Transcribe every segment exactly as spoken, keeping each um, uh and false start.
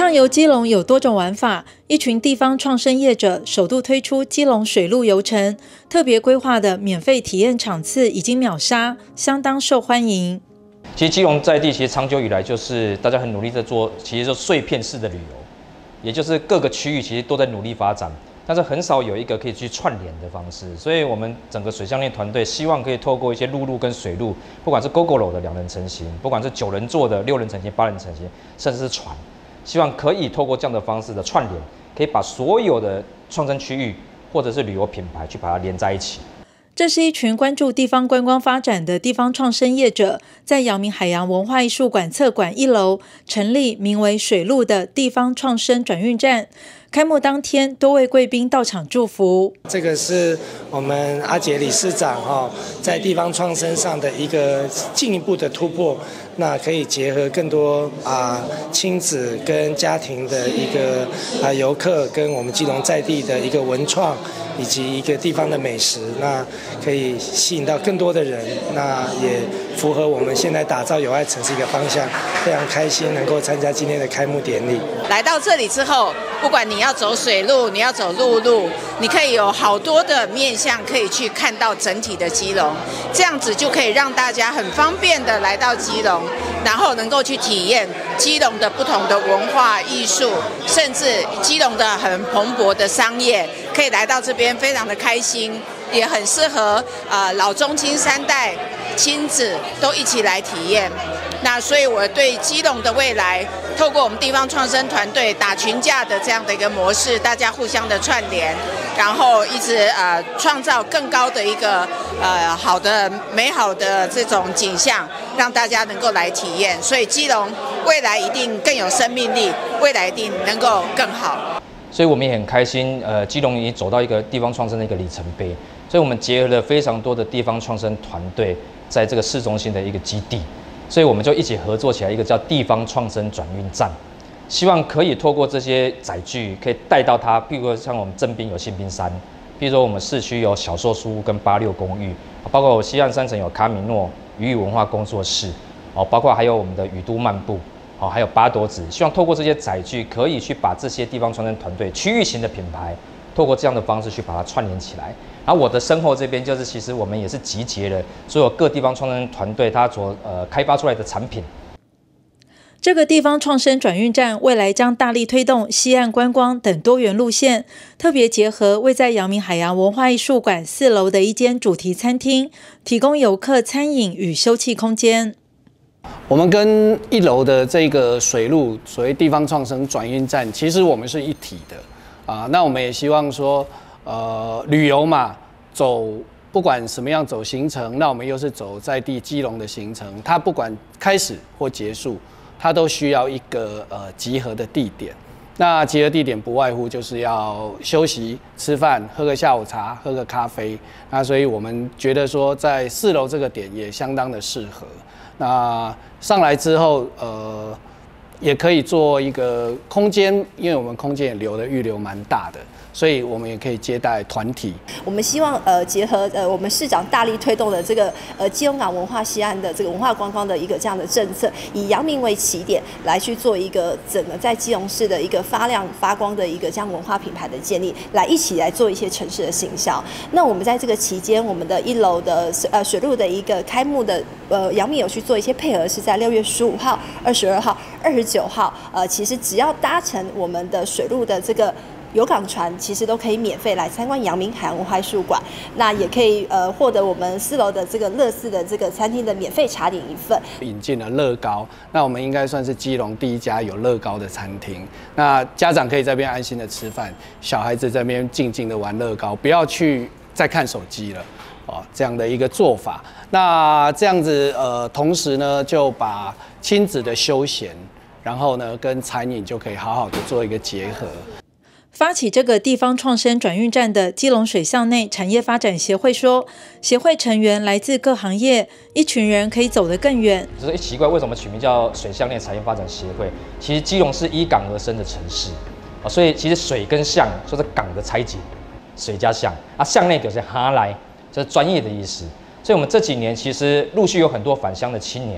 上游基隆有多种玩法，一群地方创生业者首度推出基隆水路游程，特别规划的免费体验场次已经秒杀，相当受欢迎。 其实基隆在地其实长久以来就是大家很努力在做，其实就碎片式的旅游，也就是各个区域其实都在努力发展，但是很少有一个可以去串联的方式。所以我们整个水项链团队希望可以透过一些陆路跟水路，不管是 GoGoRo 的两人成行，不管是九人座的六人成行、八人成行，甚至是船。希望可以透过这样的方式的串联，可以把所有的创生区域或者是旅游品牌去把它连在一起。 这是一群关注地方观光发展的地方创生业者，在阳明海洋文化艺术馆侧馆一楼成立名为水路的地方创生转运站。开幕当天，多位贵宾到场祝福。 这个是我们阿杰理事长哈，在地方创生上的一个进一步的突破。那可以结合更多啊亲子跟家庭的一个啊游客，跟我们基隆在地的一个文创，以及一个地方的美食，那可以吸引到更多的人，那也符合我们现在打造友爱城市一个方向。非常开心能够参加今天的开幕典礼。 来到这里之后，不管你要走水路，你要走陆路，你可以有好多的面向可以去看到整体的基隆，这样子就可以让大家很方便的来到基隆，然后能够去体验基隆的不同的文化艺术，甚至基隆的很蓬勃的商业，可以来到这边非常的开心，也很适合呃老中青三代亲子都一起来体验。那所以我对基隆的未来，透过我们地方创生团队打群架的这样的一个模式，大家互相的串联，然后一直呃创造更高的一个呃好的美好的这种景象，让大家能够来体验。所以基隆未来一定更有生命力，未来一定能够更好。 所以我们也很开心，呃，基隆已经走到一个地方创生的一个里程碑。所以我们结合了非常多的地方创生团队，在这个市中心的一个基地。所以我们就一起合作起来，一个叫地方创生转运站，希望可以透过这些载具，可以带到它，譬如说像我们正滨有信滨山，譬如说我们市区有小寿书屋跟八六公寓，包括我西岸山城有卡米诺渔语文化工作室，哦，包括还有我们的雨都漫步，哦，还有八朵子，希望透过这些载具，可以去把这些地方创生团队区域型的品牌，透过这样的方式去把它串联起来。然后我的身后这边就是，其实我们也是集结了所有各地方创生团队它所呃开发出来的产品。 这个地方创生转运站未来将大力推动西岸观光等多元路线，特别结合位在阳明海洋文化艺术馆四楼的一间主题餐厅，提供游客餐饮与休憩空间。 我们跟一楼的这个水路所谓地方创生转运站，其实我们是一体的啊。那我们也希望说。呃，旅游嘛，走不管什么样走行程，那我们又是走在地基隆的行程，它不管开始或结束，它都需要一个呃集合的地点。那集合地点不外乎就是要休息、吃饭、喝个下午茶、喝个咖啡。那所以我们觉得说，在四楼这个点也相当的适合。那上来之后，呃，也可以做一个空间，因为我们空间也留的预留蛮大的。所以我们也可以接待团体。 我们希望呃结合呃我们市长大力推动的这个呃基隆港文化西岸的这个文化观光的一个这样的政策，以阳明为起点来去做一个整个在基隆市的一个发亮发光的一个这样文化品牌的建立，来一起来做一些城市的行销。那我们在这个期间，我们的一楼的呃水路的一个开幕的呃阳明有去做一些配合，是在六月十五号、二十二号、二十九号，呃其实只要搭乘我们的水路的这个。游港船其实都可以免费来参观阳明海洋文化艺术馆，那也可以呃获得我们四楼的这个乐事的这个餐厅的免费茶点一份。 引进了乐高，那我们应该算是基隆第一家有乐高的餐厅。那家长可以在这边安心的吃饭，小孩子在这边静静的玩乐高，不要去再看手机了。哦，这样的一个做法。那这样子呃，同时呢就把亲子的休闲，然后呢跟餐饮就可以好好的做一个结合。 发起这个地方创生转运站的基隆水巷内产业发展协会说，协会成员来自各行业，一群人可以走得更远。 就是奇怪，为什么取名叫水巷内产业发展协会？其实基隆是依港而生的城市，所以其实水跟巷就是港的拆解，水加巷啊，巷内就是哈来，这是专业的意思。所以我们这几年其实陆续有很多返乡的青年。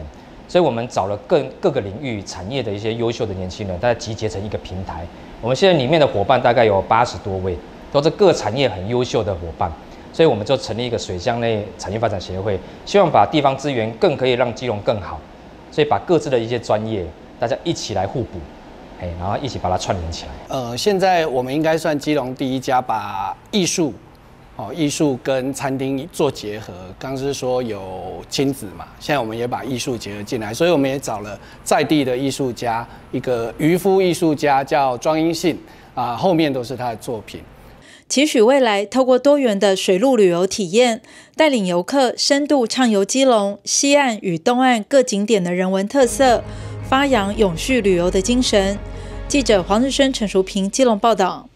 所以我们找了各各个领域产业的一些优秀的年轻人，大家集结成一个平台。我们现在里面的伙伴大概有八十多位，都是各产业很优秀的伙伴。所以我们就成立一个水乡内产业发展协会，希望把地方资源更可以让基隆更好。所以把各自的一些专业，大家一起来互补，哎，然后一起把它串联起来。 呃，现在我们应该算基隆第一家把艺术。哦，艺术跟餐厅做结合，刚是说有亲子嘛，现在我们也把艺术结合进来，所以我们也找了在地的艺术家，一个渔夫艺术家叫庄英信啊，后面都是他的作品。 期许未来透过多元的水陆旅游体验，带领游客深度畅游基隆西岸与东岸各景点的人文特色，发扬永续旅游的精神。记者黄日升、陈淑平基隆报道。